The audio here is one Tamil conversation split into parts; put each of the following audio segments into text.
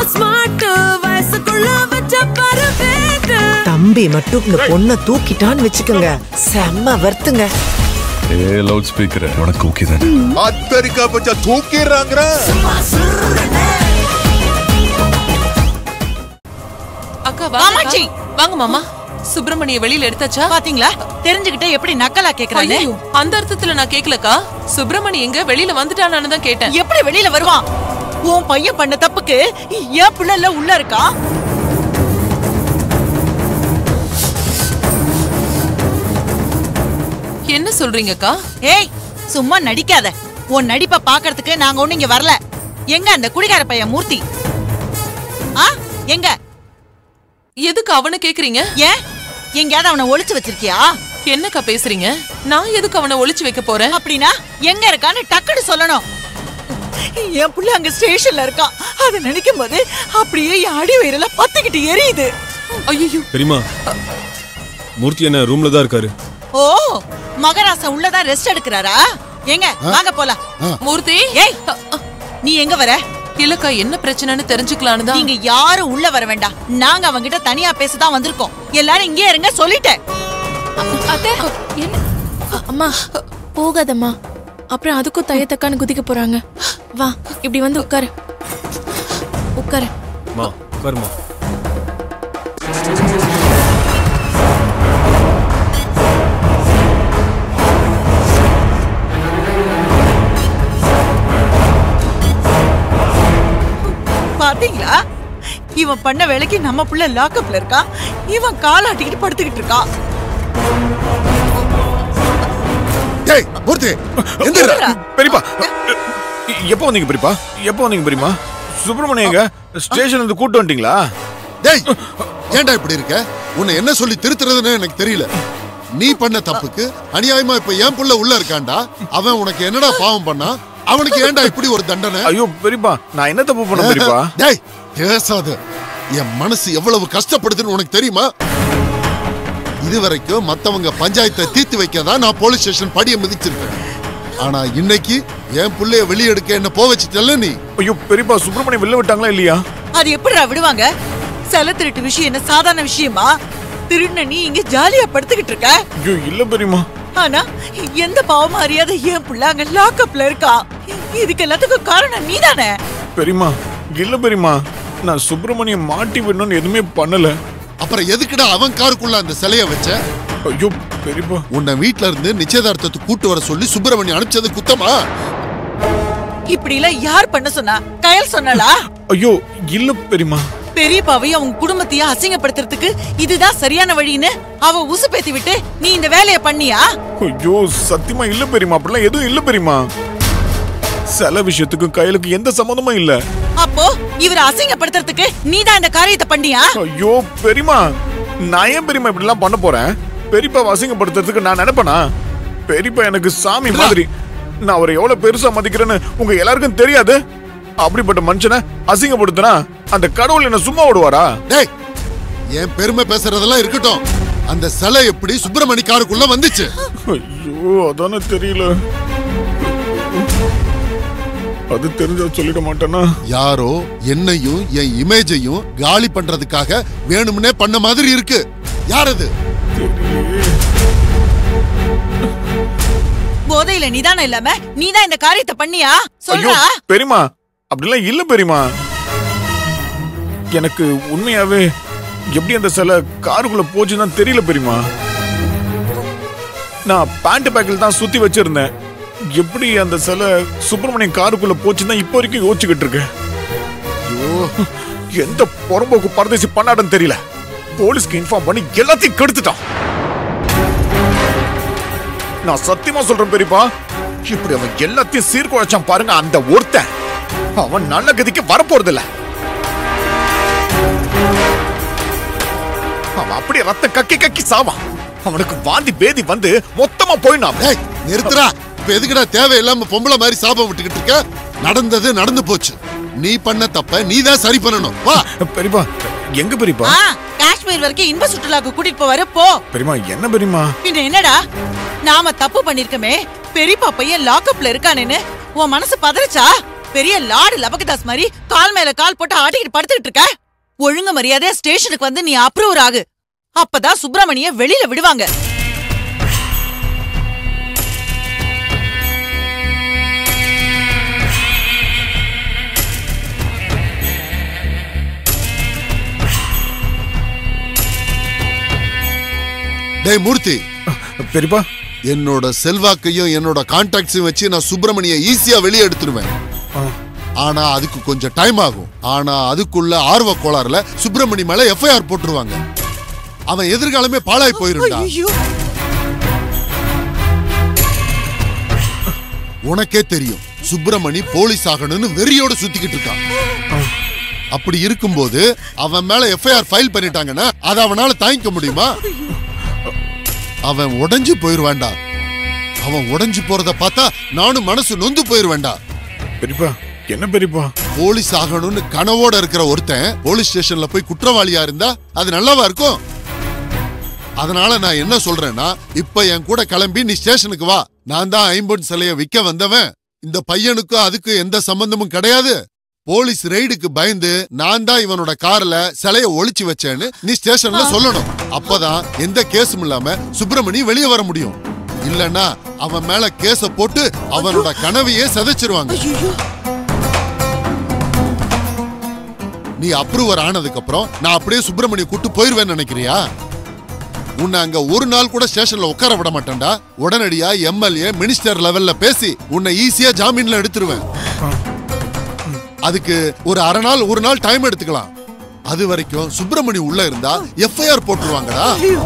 ஸ்மார்ட் வயசுக்குள்ள வச்ச பரவேட் தம்பி மட்டும் இந்த பொண்ணை தூக்கிட்டான்னு வெச்சுக்கங்க செம்ம வர்த்துங்க லவுட் ஸ்பீக்கர் உனக்கு ஓகே தானே அத்தரிக்கா பச்சா தூக்கிடுறாங்க அக்கா வாமாச்சி வாங்க மாமா சுப்பிரமணிய வெளியில எடுத்தாச்சா பாத்தீங்களா தெரிஞ்சுக்கிட்டே எப்படி நக்கலா கேக்குறானே அந்த அர்த்தத்துல நான் கேக்கலக்கா சுப்பிரமணி எங்க வெளியில வந்துட்டானான்னு தான் கேட்டேன் எப்படி வெளியில வருவான் உன் பையன் பண்ண தப்புக்கு ஏன் பிள்ளை உள்ள இருக்கா என்ன சொல்றீங்கக்கா ஏய் சும்மா நடிக்காத உன் நடிப்பை பாக்குறதுக்கு நாங்க ஒண்ணு இங்க வரல எங்க அந்த குடிகார பையன் மூர்த்தி எங்க எதுக்கு அவனை கேக்குறீங்க ஏன் எங்கயாவது அவனை ஒளிச்சு வச்சிருக்கியா என்னக்கா பேசுறீங்க நான் எதுக்கு அவனை ஒளிச்சு வைக்க போறேன் அப்படின்னா எங்க இருக்கான்னு டக்குன்னு சொல்லணும் என் புள்ள அங்க ஸ்டேஷன்ல இருக்கான் அதை நினைக்கும் போது அப்படியே அடி வயிறெல்லாம் பத்துக்கிட்டு எரியுது ஐயோ தெரியுமா மூர்த்தி என்ன ரூம்ல தான் இருக்காரு ஓ மகராசா உள்ளதான் ரெஸ்ட் எடுக்கிறாரா எங்க வாங்க போலாம் மூர்த்தி ஏய் நீ எங்க வர இல்லக்கா என்ன பிரச்சனைன்னு தெரிஞ்சுக்கலான்னு தான் நீங்க யாரும் உள்ள வர வேண்டாம் நாங்க அவங்கிட்ட தனியா பேசதான் வந்திருக்கோம் எல்லாரும் இங்கே இருங்க சொல்லிட்டேன் அத்தை அம்மா போகாதம்மா அப்புறம் அதுக்கும் தையத்தக்கான்னு குதிக்க போறாங்க வா இப்படி வந்து உட்காரு உட்காரு மா உட்காருமா பாத்தீங்களா இவன் பண்ண வேலைக்கு நம்ம புள்ள லாக்அப்ல இருக்கா இவன் காலாட்டிக்கிட்டு படுத்துக்கிட்டு இருக்கான் டேய் மூர்த்தி எந்திரா பெரியப்பா எப்போ வந்தீங்க பெரியப்பா எப்போ வந்தீங்க பெரியமா சுப்பிரமணியங்க ஸ்டேஷன்ல இருந்து கூட்டு வந்துட்டீங்களா டேய் ஏன்டா இப்படி இருக்க உன்னை என்ன சொல்லி திருத்துறதுன்னு எனக்கு தெரியல நீ பண்ண தப்புக்கு அநியாயமா இப்ப என் புள்ள உள்ள இருக்கான்டா அவன் உனக்கு என்னடா பாவம் பண்ணா அவனுக்கு ஏன்டா இப்படி ஒரு தண்டனை ஐயோ பெரியப்பா நான் என்ன தப்பு பண்ண பெரியப்பா டேய் பேசாத என் மனசு எவ்வளவு கஷ்டப்படுதுன்னு உனக்கு தெரியுமா இதுவரைக்கும் மத்தவங்க பஞ்சாயத்தை தீர்த்து வைக்கதான் நான் போலீஸ் ஸ்டேஷன் படியை மிதிச்சிருக்கேன் ஆனா இன்னைக்கு என் புள்ளைய வெளியெடுக்க என்ன போ வச்சிட்டல நீ ஐயோ பெரியப்பா சுப்பிரமணியம் வெளில விட்டாங்களா இல்லையா அது எப்படிடா விடுவாங்க செல திருட்டு விஷயம் என்ன சாதாரண விஷயமா திருடுன நீ இங்க ஜாலியா படுத்துக்கிட்டு இருக்க ஐயோ இல்ல பெரியமா ஆனா எந்த பாவமும் அறியாத என் புள்ள அங்க லாக்அப்ல இருக்கா இதுக்கு எல்லாத்துக்கும் காரணம் நீதானே பெரியமா இல்ல பெரியமா நான் சுப்பிரமணியம் மாட்டி விடணும்னு எதுவுமே பண்ணல அப்புறம் எதுக்குடா அவன் காருக்குள்ள அந்த சிலைய வச்ச ஐயோ பெரியப்பா உன்னை வீட்ல இருந்து நிச்சயதார்த்தத்துக்கு கூட்டு வர சொல்லி சுப்பிரமணியம் அனுப்பிச்சது குத்தமா இப்படி எல்லாம் யார் பண்ண சொன்னா கயல் சொன்னாளா ஐயோ இல்ல பெரியமா பெரியப்பாவையும் அவங்க குடும்பத்தையும் அசிங்கப்படுத்துறதுக்கு இதுதான் சரியான வழின்னு அவ உசு பேத்தி விட்டு நீ இந்த வேலைய பண்ணியா ஐயோ சத்தியமா இல்ல பெரியமா அப்படிலாம் எதுவும் இல்ல பெரியமா சில விஷயத்துக்கு கையிலுக்கு எந்த சம்பந்தமும் இல்ல அப்போ இவரை அசிங்கப்படுத்துறதுக்கு நீதான் இந்த காரியத்தை பண்ணியா ஐயோ பெரியமா நான் ஏன் பெரியமா இப்படி எல்லாம் பண்ண போறேன் பெரியப்பா அசிங்கப்படுத்துறதுக்கு நான் நினைப்பேனா பெரியப்பா எனக்கு சாமி மாதிரி நான் அவரை எவ்வளவு பெருசா மதிக்கிறேன்னு உங்க எல்லாருக்கும் தெரியாது அப்படிப்பட்ட மனுஷனை அசிங்கப்படுத்தினா அந்த கடவுள் என்ன சும்மா விடுவாரா டேய் என் பெருமை பேசுறதெல்லாம் இருக்கட்டும் அந்த சிலை எப்படி சுப்பிரமணி காருக்குள்ள வந்துச்சு ஐயோ அதானே தெரியல அது தெரிஞ்சா சொல்லிட மாட்டேனா யாரோ என்னையும் என் இமேஜையும் காலி பண்றதுக்காக வேணும்னே பண்ண மாதிரி இருக்கு யார் அது போதையில நிதானம் இல்லாம நீதான் இந்த காரியத்தை பண்ணியா சொல்றா பெரியமா அப்படிலாம் இல்ல பெரியமா எனக்கு உண்மையாவே எப்படி அந்த சில காருக்குள்ள போச்சுன்னு தெரியல பெரியமா நான் பேண்ட் பேக்கில் தான் சுத்தி வச்சிருந்தேன் எப்படி அந்த சில சுப்பிரமணியம் காருக்குள்ள போச்சுன்னா இப்போ வரைக்கும் யோசிச்சுக்கிட்டு இருக்கேன் எந்த புறம்போக்கு பரதேசி பண்ணாடன்னு தெரியல போலீஸ்க்கு இன்ஃபார்ம் பண்ணி எல்லாத்தையும் கெடுத்துட்டான் நான் சத்தியமா சொல்றேன் பெரியப்பா இப்படி அவன் எல்லாத்தையும் சீர்குலைச்சான் பாருங்க அந்த ஒருத்தன் அவன் நல்ல கதிக்கு வரப்போறது இல்ல அவன் அப்படியே ரத்த கக்கி கக்கி சாவான் அவனுக்கு வாந்தி பேதி வந்து மொத்தமா போயினான் நிறுத்துறா இப்ப எதுக்குடா தேவையில்லாம பொம்பளை மாதிரி சாபம் விட்டுக்கிட்டு இருக்க நடந்தது நடந்து போச்சு நீ பண்ண தப்ப நீதான் சரி பண்ணணும் வா பெரியப்பா எங்க பெரியப்பா காஷ்மீர் வரைக்கும் இன்ப சுற்றுலாக்கு கூட்டிட்டு போவாரு போ பெரியமா என்ன பெரியமா பின்ன என்னடா நாம தப்பு பண்ணிருக்கமே பெரியப்பா பையன் லாக்அப்ல இருக்கானேன்னு உன் மனசு பதறச்சா பெரிய லார்டு லபகதாஸ் மாதிரி கால் மேல கால் போட்டு ஆட்டிக்கிட்டு படுத்துக்கிட்டு இருக்க? ஒழுங்கு மரியாதையா ஸ்டேஷனுக்கு வந்து நீ அப்ரூவர் ஆகு. அப்பதான் சுப்பிரமணிய வெளியில விடுவாங்க. டேய் மூர்த்தி, பெரியப்பா என்னோட செல்வாக்கையும் என்னோட கான்டாக்ட்ஸையும் வச்சு நான் சுப்பிரமணிய ஈஸியா வெளியே எடுத்துருவேன். ஆனா அதுக்கு கொஞ்சம் டைம் ஆகும். ஆனா அதுக்குள்ள ஆர்வ கோளாறுல சுப்பிரமணி மேல எஃப்ஐஆர் போட்டுருவாங்க. அவன் எதிர்காலமே பாழாய் போயிருந்தா. உனக்கே தெரியும் சுப்பிரமணி போலீஸ் ஆகணும்னு வெறியோட சுத்திக்கிட்டு இருக்கான். அப்படி இருக்கும்போது அவன் மேல எஃப்ஐஆர் ஃபைல் பண்ணிட்டாங்கன்னா அதை அவனால தாங்கிக்க முடியுமா? அவன் உடைஞ்சு போயிருவான்டா. அவன் உடைஞ்சு போறத பார்த்தா நானும் மனசு நொந்து போயிருவேன்டா. பெரியப்பா என்ன பெரியப்பா? போலீஸ் ஆகணும்னு கனவோட இருக்கிற ஒருத்தன் போலீஸ் ஸ்டேஷன்ல போய் குற்றவாளியா இருந்தா அது நல்லாவா இருக்கும்? அதனால நான் என்ன சொல்றேன்னா, இப்ப என் கூட கிளம்பி நீ ஸ்டேஷனுக்கு வா. நான் தான் ஐம்பொன் சிலைய விற்க வந்தவன். இந்த பையனுக்கும் அதுக்கு எந்த சம்பந்தமும் கிடையாது. போலீஸ் ரெய்டுக்கு பயந்து நான் தான் இவனோட கார்ல சிலைய ஒளிச்சு வச்சேன்னு நீ ஸ்டேஷன்ல சொல்லணும். அப்பதான் எந்த கேஸும் இல்லாம சுப்பிரமணி வெளியே வர முடியும். இல்லன்னா அவன் மேல கேஸ போட்டு அவனோட கனவையே சதைச்சிருவாங்க. நீ அப்ரூவர் ஆனதுக்கு அப்புறம் நான் அப்படியே சுப்பிரமணிய கூட்டு போயிருவேன்னு நினைக்கிறியா? உன்னை அங்க ஒரு நாள் கூட ஸ்டேஷன்ல உட்கார விட மாட்டேன்டா. உடனடியா எம்எல்ஏ மினிஸ்டர் லெவல்ல பேசி உன்னை ஈஸியா ஜாமீன்ல எடுத்துருவேன். அதுக்கு ஒரு அரை நாள் ஒரு நாள் டைம் எடுத்துக்கலாம். அது வரைக்கும் சுப்பிரமணி உள்ள இருந்தா எஃப்ஐஆர் போட்டுருவாங்கடா.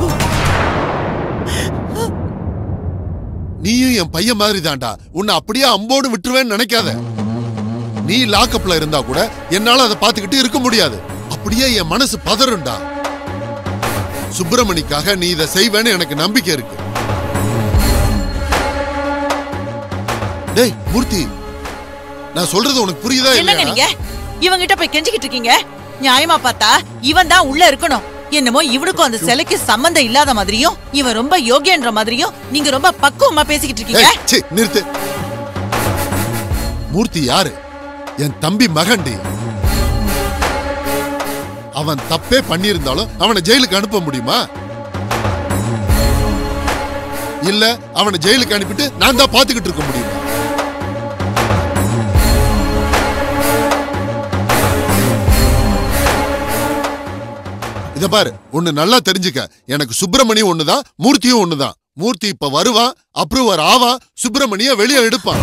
நீயும் என் பையன் மாதிரி தான்டா. உன்னை அப்படியே அம்போடு விட்டுருவேன்னு நினைக்காத. நீ லாக்அப்ல இருந்தா கூட என்னால அதை பார்த்துக்கிட்டு இருக்க முடியாது. அப்படியே என் மனசு பதறுண்டா. சுப்பிரமணிக்காக நீ இதை செய்வேன்னு எனக்கு நம்பிக்கை இருக்கு. டேய் மூர்த்தி, நான் சொல்றது உனக்கு புரியுதா? என்னங்க நீங்க இவங்கிட்ட போய் கெஞ்சிக்கிட்டு இருக்கீங்க? நியாயமா பார்த்தா இவன் தான் உள்ள இருக்கணும். என்னமோ இவனுக்கும் அந்த சிலைக்கு சம்பந்தம் இல்லாத மாதிரியும் இவன் ரொம்ப யோகியன்ற மாதிரியும் நீங்க ரொம்ப பக்குவமா பேசிக்கிட்டு இருக்கீங்க. நிறுத்து. மூர்த்தி யாரு? என் தம்பி மகன்டி. அவன் தப்பே பண்ணியிருந்தாலும் அவனை ஜெயிலுக்கு அனுப்ப முடியுமா? இல்ல அவனை ஜெயிலுக்கு அனுப்பிட்டு நான் தான் பாத்துக்கிட்டு இருக்க முடியுமா? இத பாரு, ஒண்ணு நல்லா தெரிஞ்சுக்க. எனக்கு சுப்பிரமணி ஒண்ணுதான், மூர்த்தியும் ஒண்ணுதான். மூர்த்தி இப்ப வருவான், அப்ரூவர் ஆவான், சுப்பிரமணிய வெளியே எடுப்பான்.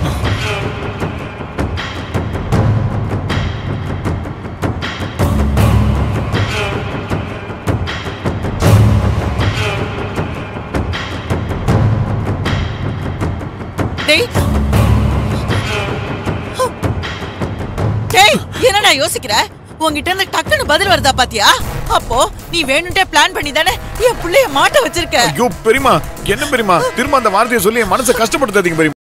என்னடா யோசிக்கிற? உங்ககிட்ட இருந்து டக்குன்னு பதில் வருதா பாத்தியா? அப்போ நீ வேணும்ட்டே பிளான் பண்ணி தானே என் பிள்ளைய மாட்ட வச்சிருக்க. ஐயோ பெரியமா, என்ன பெரியமா திரும்ப அந்த வார்த்தையை சொல்லி என் மனசை கஷ்டப்படுத்தாதீங்க பெரியமா.